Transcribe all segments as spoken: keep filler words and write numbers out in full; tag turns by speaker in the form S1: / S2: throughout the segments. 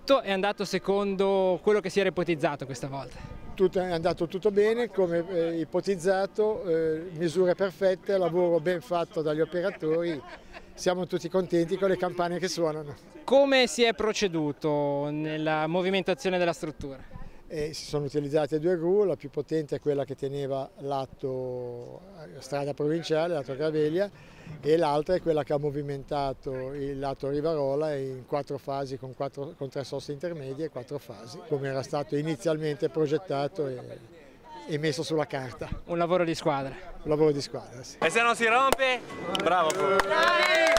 S1: tutto è andato secondo quello che si era ipotizzato questa volta?
S2: Tutto è andato tutto bene, come eh, ipotizzato, eh, misure perfette, lavoro ben fatto dagli operatori, siamo tutti contenti con le campane che suonano.
S1: Come si è proceduto nella movimentazione della struttura?
S2: E si sono utilizzate due gru, la più potente è quella che teneva lato strada provinciale, lato Graveglia, e l'altra è quella che ha movimentato il lato Rivarola in quattro fasi con, quattro, con tre soste intermedie e quattro fasi, come era stato inizialmente progettato e, e messo sulla carta.
S1: Un lavoro di squadra. Un
S2: lavoro di squadra, sì.
S3: E se non si rompe? Bravo! Dai!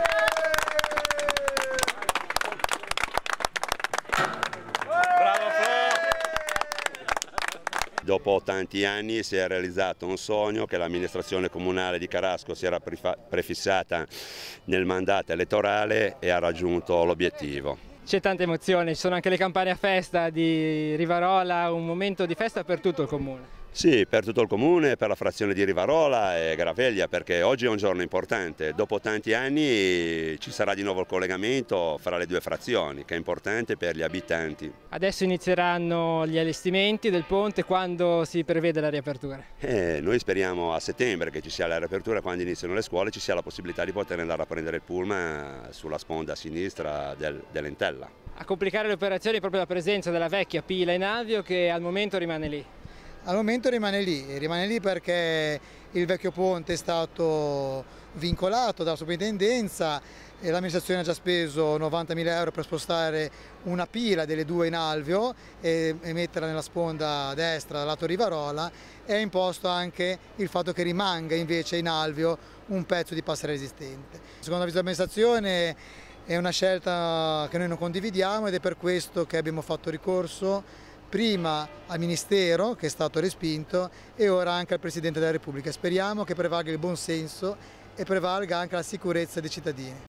S4: Dopo tanti anni si è realizzato un sogno che l'amministrazione comunale di Carasco si era prefissata nel mandato elettorale e ha raggiunto l'obiettivo.
S1: C'è tanta emozione, ci sono anche le campane a festa di Rivarola, un momento di festa per tutto il comune.
S4: Sì, per tutto il comune, per la frazione di Rivarola e Graveglia, perché oggi è un giorno importante. Dopo tanti anni ci sarà di nuovo il collegamento fra le due frazioni, che è importante per gli abitanti.
S1: Adesso inizieranno gli allestimenti del ponte, quando si prevede la riapertura?
S4: Eh, noi speriamo a settembre che ci sia la riapertura, quando iniziano le scuole ci sia la possibilità di poter andare a prendere il pullman sulla sponda sinistra del, dell'Entella.
S1: A complicare le operazioni è proprio la presenza della vecchia pila in alveo che al momento rimane lì.
S5: Al momento rimane lì, rimane lì perché il vecchio ponte è stato vincolato dalla soprintendenza e l'amministrazione ha già speso novantamila euro per spostare una pila delle due in alveo e, e metterla nella sponda destra dal lato Rivarola, e ha imposto anche il fatto che rimanga invece in alveo un pezzo di passerella esistente. Secondo l'avviso dell'amministrazione è una scelta che noi non condividiamo ed è per questo che abbiamo fatto ricorso prima al Ministero, che è stato respinto, e ora anche al Presidente della Repubblica. Speriamo che prevalga il buon senso e prevalga anche la sicurezza dei cittadini.